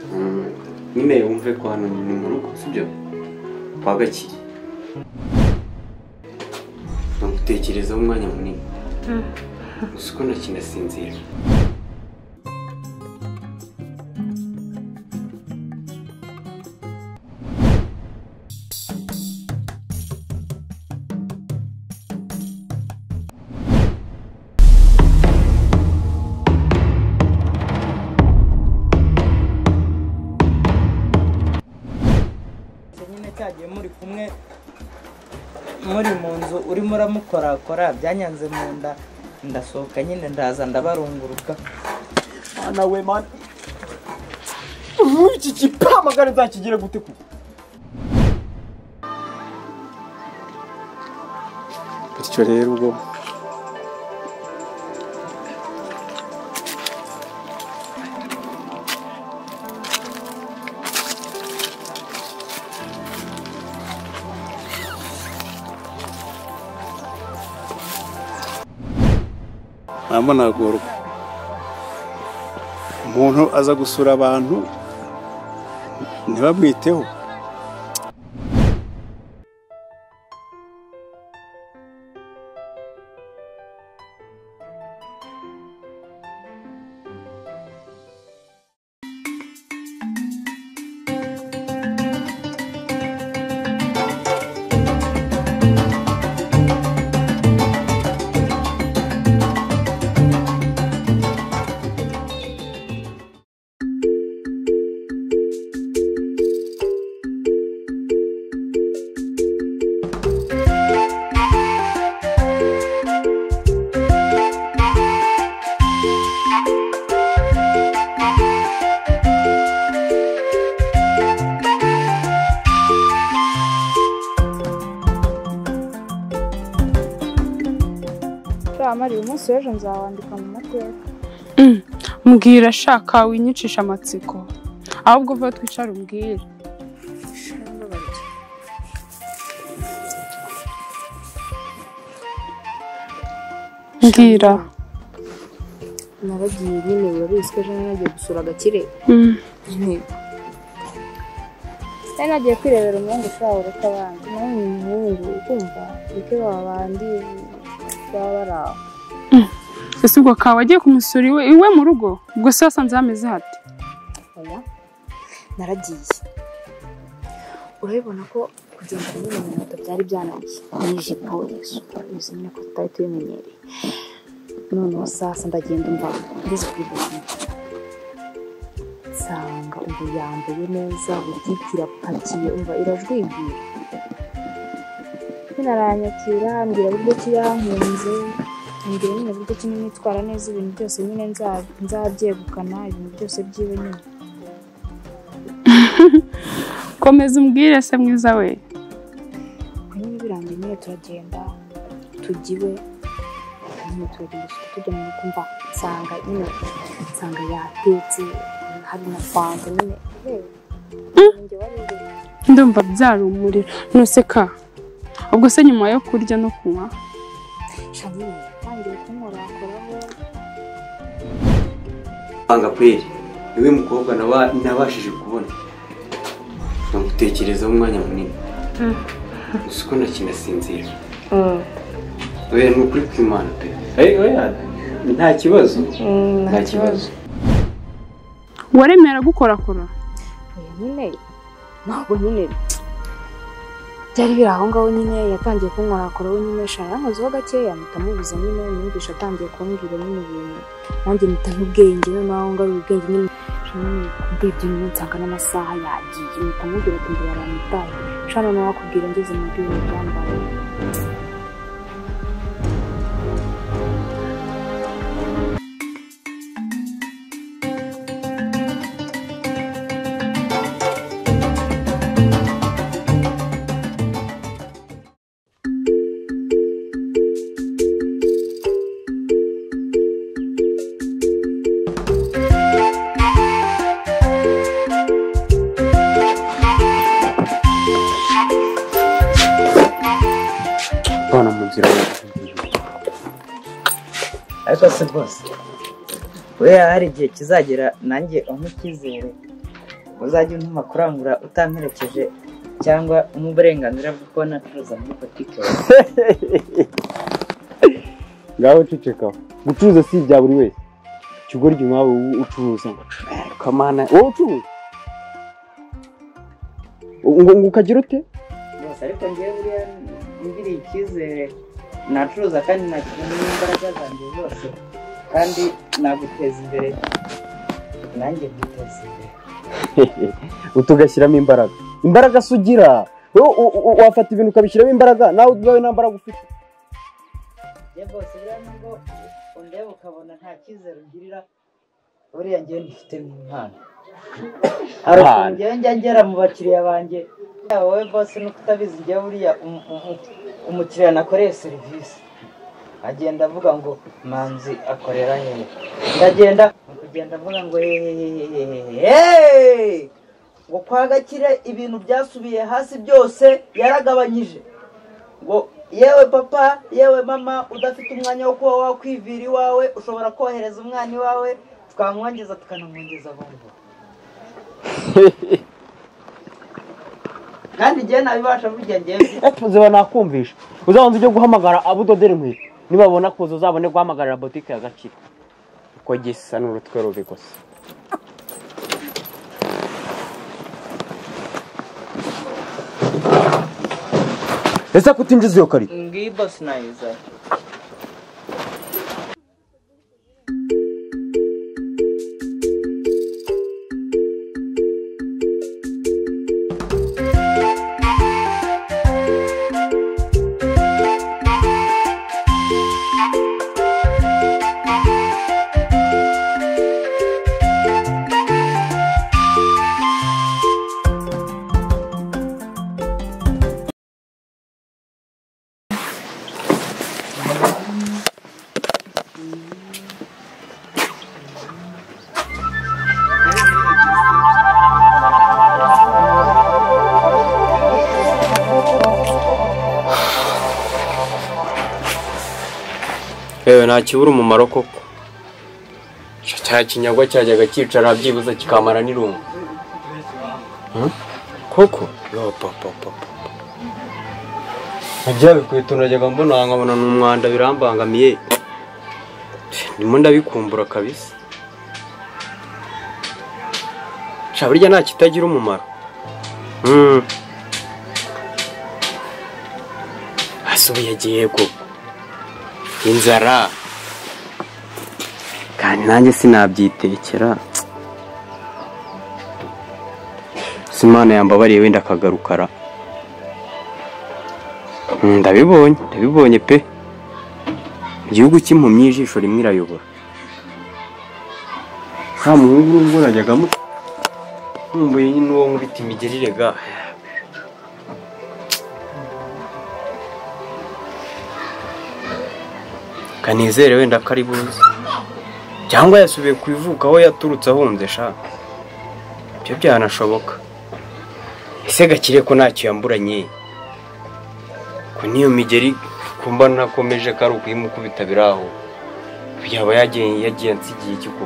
nyine wumve ko hano ni mu rugo sibyo kwa Gakire nagutekerezaho umwanya munini gusa uko nakinasinzira cyagiye muri kumwe muri mu nzu urimo uramukorakora byanyanze mu nda ndasohoka nyine ndaza ndabarunguruka mana we man iki kipamagara nzakigire gute ku bityo rero ubwo nagorwa umuntu aza gusura abantu ntibamwiteho Amari umunsi w'ejo nzawandika mu mateka. Mbwira shaka winyicisha amatsiko. Ahubwo vuba twicara umbwire. Mbwira. Naragiye nyine urabizi ejo nagiye gusura Gakire. Nagiye kwirebera umuhungu ushaka urutabandi. Umuhungu ukumva bike babandi baraho. Ese ubwo kawe agiye kumusura iwe mu rugo ubwo se wasanze hameze hati? Oya naragiye urabibona ko kugenda nyine mu moto byari byananiye n'ijipo izo nyine ko tutari tubimenyereye none sasa ndagenda umva ngeze kuri bisi nsanga ubu yambaye neza butitira pakiye umva irajwigira naranyakira ambwira buryo kiyankunze ambwira nyine buryo kinini nitwara neza ibintu byose nyine nzabyegukana ibintu byose byiwe nyine komeza umbwire se mwiza we nyine birangiye nyine turagenda tugiwe nyine turagenda tujya mu kumva nsanga yatetse hari na fanta nyine ndumva byari umuriro nuseka ubwo se nyuma yo kurya no kunywa shanyine tangiye kumukoraho anga kweli niwe mukobwa nabashije kubona nagutekerezaho umwanya munini gusa uko nakinasinzira oya ni ukuri kw'Imana pe oya nta kibazo nta kibazo waremera gukorakora oya nyine ntabwo nyine byari biri aho ngaho nyine yatangiye kunkorakora we nyine shara yankozeho gakeya mpitamubuza nyine numvisha atangiye kumbwira nyine ibintu nanjye mpita nk'ubwenge noneho ngaho ubwenge nyine ndebye nyine nsanga n'amasaha yagiye mpita mubwira ati mbere aramutaye shara noneho akubwira ngeze mu bintu byambaye ariko se bose we hari igihe kizagera nanjye nk'ikizere uzajya untuma kurangura utamperekeje cyangwa uburenganzira bwo kubona acuruza muri botike. Ngaho ceceka. Gucuruza si ibya buri wese. Kigoryi nkawe ucuruza. Kamana, wowe ucuruza? Ngo ukagira ute? Yose ariko ngiye buriya ngiriye icyizere nacuruza kandi nakirimo imbaraga zanjye zose kandi naguteza imbere nanjye nguteza imbere. Utugashyiramo imbaraga. Imbaraga sugira. Wafata ibintu ukabishyiramo imbaraga nawe ubwawe nta mbaraga ufite. Ye bose biriya nubwo undeba ukabona nta cyizere ungirira buriya ngiye ndifitemo impano. Hari ukuntu ngiye njya ngera mu bakiriya banjye wowe bose nuko utabizi ngiye buriya umukiriya nakoreye serivisi agenda avuga ngo Manzi akorera hehe, ndagenda kugenda avuga ngo ngo kwa Gakire ibintu byasubiye hasi byose yaragabanyije, ngo yewe papa yewe mama udafite umwanya wo kuba wakwivira iwawe ushobora kohereza umwana iwawe tukamwongeza tukanamwongeza bombo. Kandi ngiye nabibasha burya ngiye ziba nakumvisha uzabanza ujye guhamagara abudodera inkweto nibabona kuza uzabone guhamagarira botike ya Gakire uko gisa n'urutwe rubi gusa. Ese kutinjiza iyo karita ngiyi boss nayiza. nta kibura umumaro koko. Cya kinyagwa cyajyaga cyicara byibuza kikamara n'irungu. Koko yo papa. Ajya bikweto najyaga mbona nkabona n'umwanda birambangamiye. Ndimo ndabikumbura kabisa. Burya nta kitagira umumaro. Asubiye agiye koko. Inzara kandi nanjye sinabyitekera. Simana yambabariye wenda akagarukara. Ndabibonye pe. Igihugu cy'impumyi ijisho rimwe irayobora. Nta muhungu n'ubwo najyagamo nkumbuye nyine uwo nkubita imigerire ga. Kanizere wenda kari buze cyangwa yasubiye kwivuka aho yaturutse ahunze sha. Ibyo byanashoboka. Ese Gakire ko ntacyo yamburanye ko niyo migeri kumba nakomeje kari ukuyimukubita biraho yaba yagiye nsigiye kiko.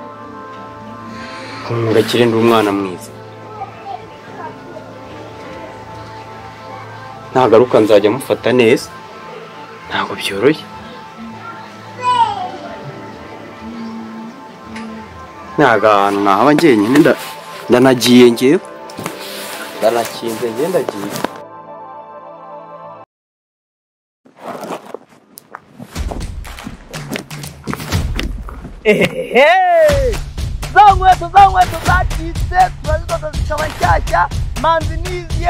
Gakire ndi umwana mwiza. Nagaruka nzajya mufata neza. Ntabwo byoroshye. Nagana nahaba njyenyine ndanagiye ngewe. Ndanakinze nge ndagiye. Za nkweto zacitse turazidoda zikaba nshyashya. Manzi niziye.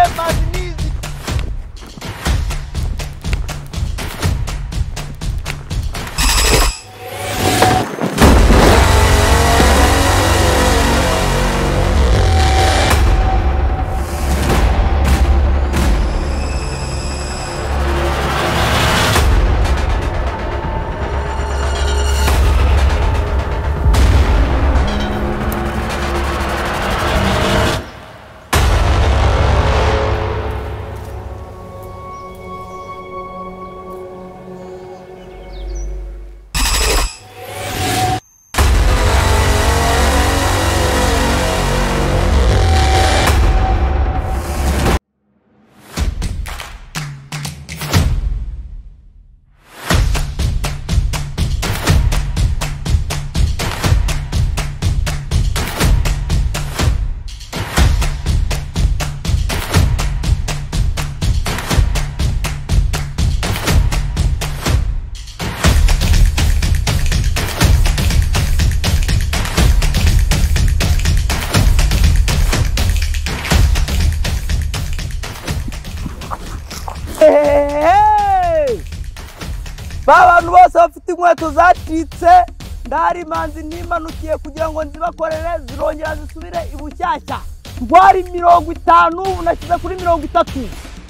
inkweto zacitse ndari Manzi nimanukiye kugira ngo nzibakorere zirongera zisubire ibushyashya rwari 50 nashyize kuri 30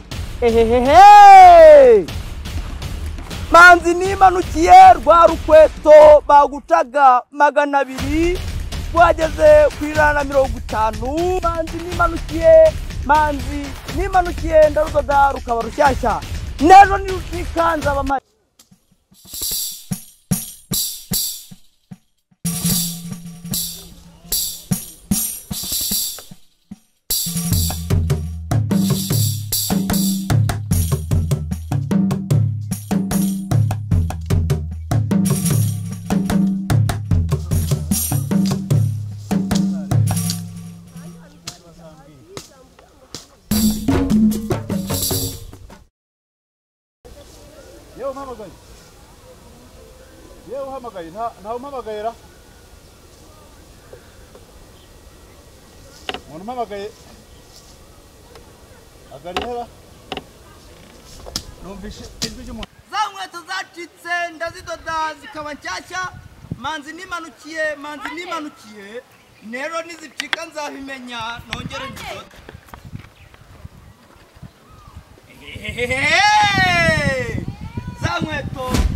ehehehe Manzi nimanukiye rwa rukweto bagucaga 200 rwageze ku 150 Manzi nimanukiye ndarudoda rukaba rushyashya nejo nirukikanza bama Yewe uhamagaye nta umpamagayera umuntu umpamagaye agarihera numvishe ijwi ry'umuntu za nkweto zacitse ndazidoda zikaba nshyashya Manzi nimanukiye nero nizicika nzabimenya nongere nzidoda za nkweto